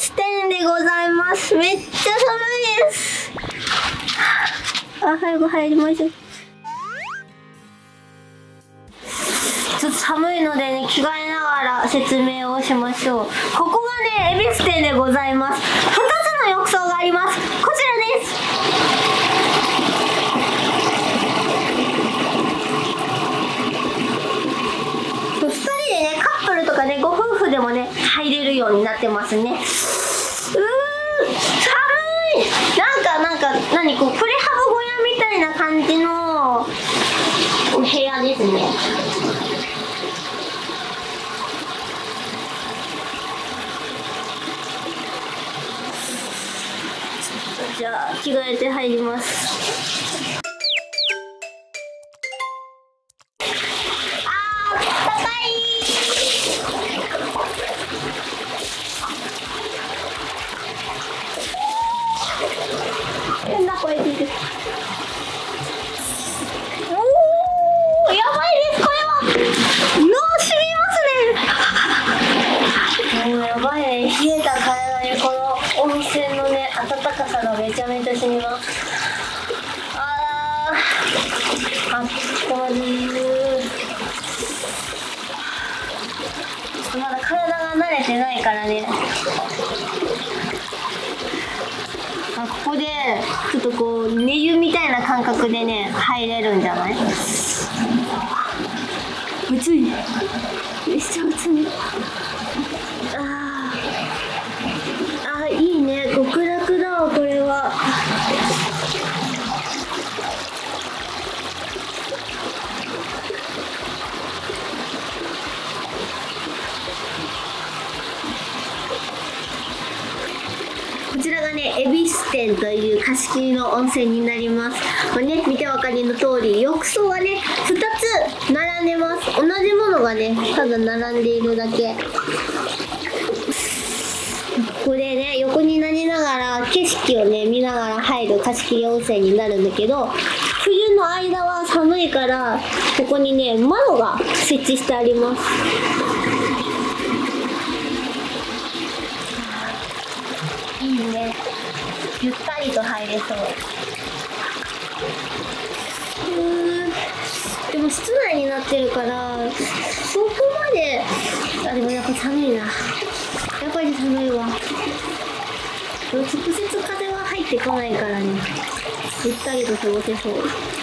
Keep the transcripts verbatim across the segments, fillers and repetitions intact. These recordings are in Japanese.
ス店でございます。めっちゃ寒いです。あ、早く入りましょう。ちょっと寒いのでね、着替えながら説明をしましょう。ここがね、恵比寿店でございます。ふたつの浴槽があります。こちらです。ふたりでね、カップルとかね、ご夫婦でもね、入れるようになってますね。うー、寒い。なんか、なんか、何こう、プレハブ小屋みたいな感じのお部屋ですね。じゃあ着替えて入ります。あー、高い。変な声出る。おー、やばいです。これは脳しみますね。もうやばいね。冷えた体にこの温泉のね、暖かさがめちゃめちゃ染みます。あー、あっこまりー。ちょっとまだ体が慣れてないからね。あ、ここでちょっとこう寝湯みたいな感覚でね入れるんじゃない？暑い。めっちゃ暑い。あー、あー、いいね。極楽だわこれは。こちらがね、恵比寿店という貸し切りの温泉になります。これね、見てお分かりの通り、浴槽はね、ふたつ並んでます。同じものがね、ただ並んでいるだけ。これね、横になりながら景色をね、見ながら入る貸し切り温泉になるんだけど、冬の間は寒いから、ここにね、窓が設置してあります。いいね。ゆったりと入れそう。うーん。でも室内になってるから、そこまで、あ、でもやっぱ寒いな。やっぱり寒いわ。直接風は入ってこないからね。ゆったりと過ごせそう。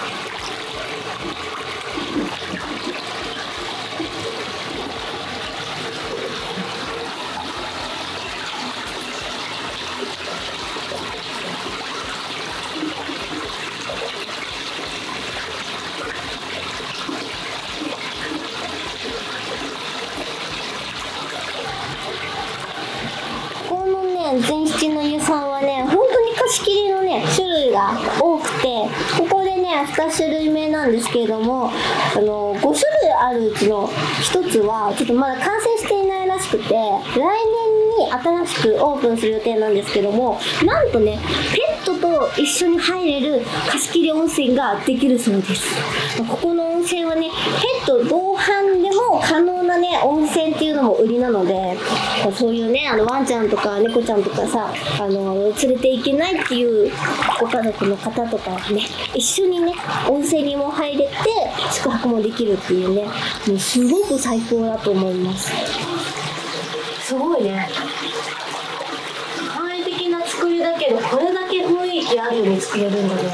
全七の湯さんはね、本当に貸し切りのね、種類が多くて、ここでね、に種類目なんですけれども、あの、ご種類あるうちのひとつは、ちょっとまだ完成していないらしくて、来年に新しくオープンする予定なんですけども、なんとね、ペットと一緒に入れる貸し切り温泉ができるそうです。ここの温泉はね、ペット同伴でも可能なね、温泉っていうのも売りなので、そういうね、あのワンちゃんとか猫ちゃんとかさ、あの連れて行けないっていうご家族の方とかはね、一緒にね、温泉にも入れて宿泊もできるっていうね、もうすごく最高だと思います。すごいね。簡易的な作りだけど、これだけ雰囲気あるように作れるんだね。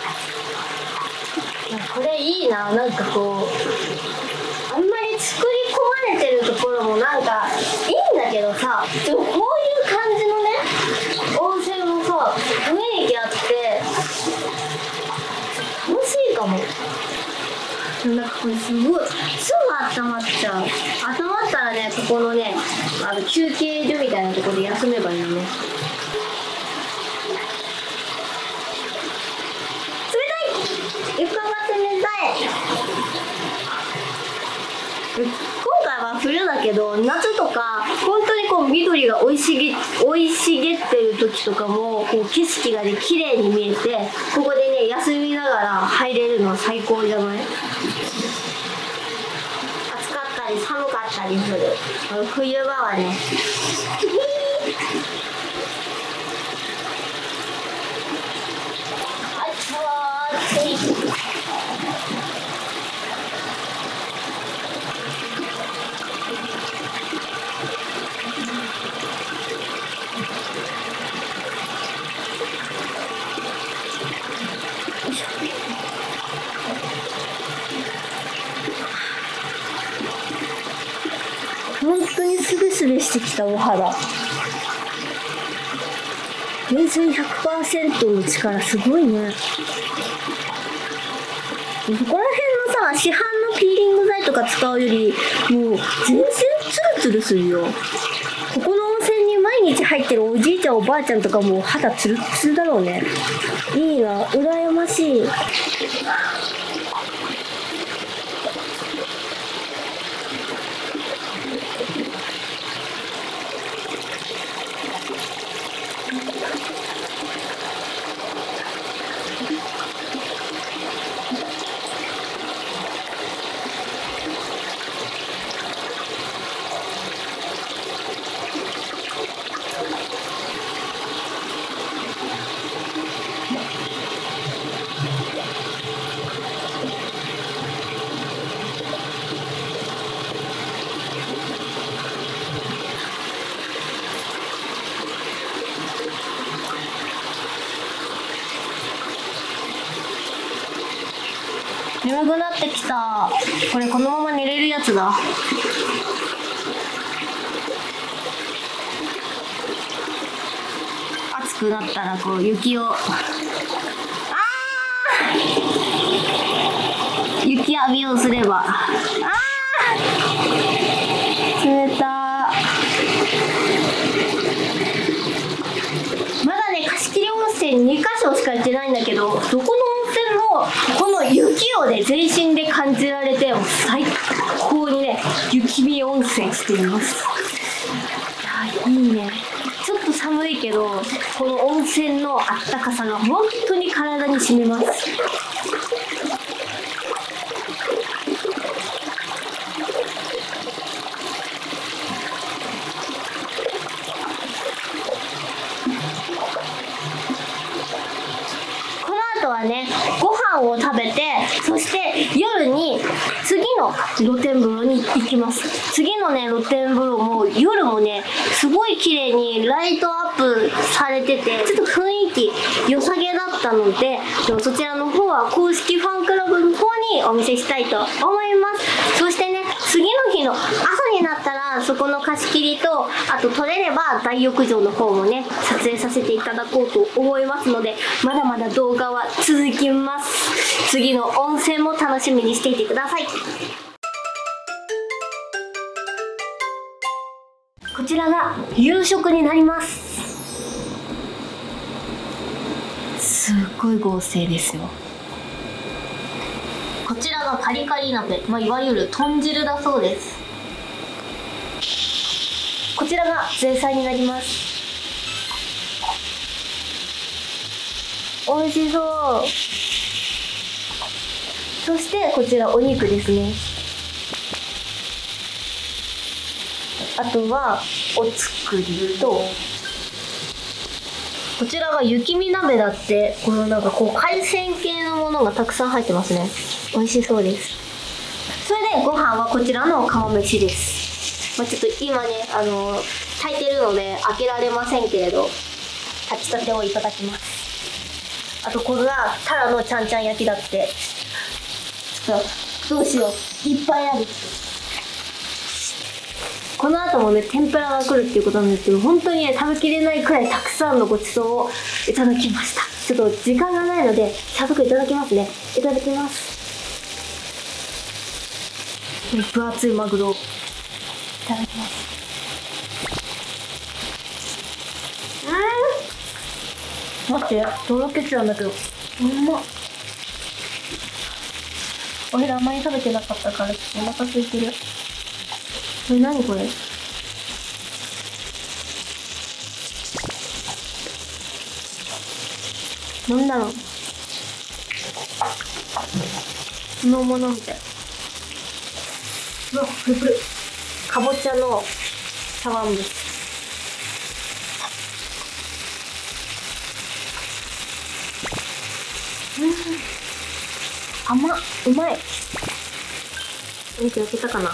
いや、これいいな。なんかこう、あんまり作り込まれてるところもなんかいいんだけどさ、でもこういう感じのね、温泉もさ、雰囲気あって楽しいかも。なんかこれすごいすぐ温まっちゃう。温まったらね、ここのね、あの休憩所みたいなところで休めばいいよね。冷たい。床が冷たい。今回は冬だけど、夏とか本当にこう緑が生い茂生い茂ってる時とかもこう景色がね綺麗に見えて、ここでね休みながら入れるのは最高じゃない？暑かったり寒かったりするあの冬場はね、 本当にスベスベしてきたお肌。全然 ひゃくパーセント の力すごいね。そこら辺のさ、市販のピーリング剤とか使うよりもう全然ツルツルするよ。ここの温泉に毎日入ってるおじいちゃんおばあちゃんとかもう肌ツルツルだろうね。いいな、羨ましい。眠くなってきた。これこのまま寝れるやつだ。暑くなったらこう雪を、あー雪浴びをすれば、あー冷た。まだね、貸切温泉にかしょしか行ってないんだけど、そこの温泉のこの雪をね全身で感じられて、もう最高にね雪見温泉しています。いや、いいね。ちょっと寒いけどこの温泉のあったかさが本当に体に染みます。ね、ご飯を食べて、そして夜に次の露天風呂に行きます。次のね露天風呂も夜もねすごい綺麗にライトアップされてて、ちょっと雰囲気良さげだったので、そちらの方は公式ファンクラブの方にお見せしたいと思います。そしてね、次の日の朝になったらそこの貸し切りと、あと取れれば大浴場の方もね撮影させていただこうと思いますので、まだまだ動画は続きます。次の温泉も楽しみにしていてください。こちらが夕食になります。すっごい豪勢ですよ。こちらがカリカリ鍋、まあ、いわゆる豚汁だそうです。こちらが前菜になります。美味しそう。そしてこちらお肉ですね。あとはお作りと、こちらが雪見鍋だって、このなんかこう海鮮系のものがたくさん入ってますね。美味しそうです。それでご飯はこちらの釜飯です。まあ、ちょっと今ね、あの炊いてるので開けられませんけれど、炊きたてをいただきます。あとこれがタラのちゃんちゃん焼きだって、ちょっとどうしよう、いっぱいある。この後もね天ぷらが来るっていうことなんですけど、本当にね食べきれないくらいたくさんのごちそうをいただきました。ちょっと時間がないので早速いただきますね。いただきます。分厚いマグロいただきます。うん、待って、とろけちゃうんだけど、うまっ。お昼あんまり食べてなかったからちょっとお腹空いてる。これ何これ？なんだろう、酢の物みたい。うわ、プルプル。かぼちゃの茶碗蒸し。 甘っ、うまい。お肉焼けたかな。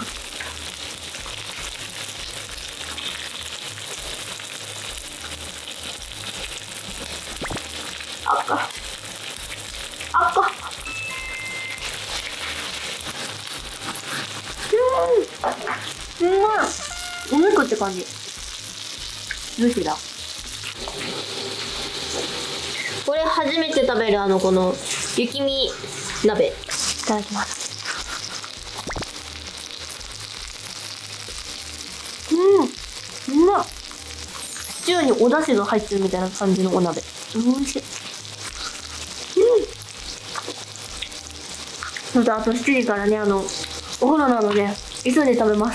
赤赤うん、うまい。お肉って感じ。ジューシーだ。これ初めて食べる、あのこの雪見鍋。いただきます。うん、うまっ。シチューにお出汁が入ってるみたいな感じのお鍋。おいしい。うん。それとあとしちじからね、あのお風呂なので急いで食べます。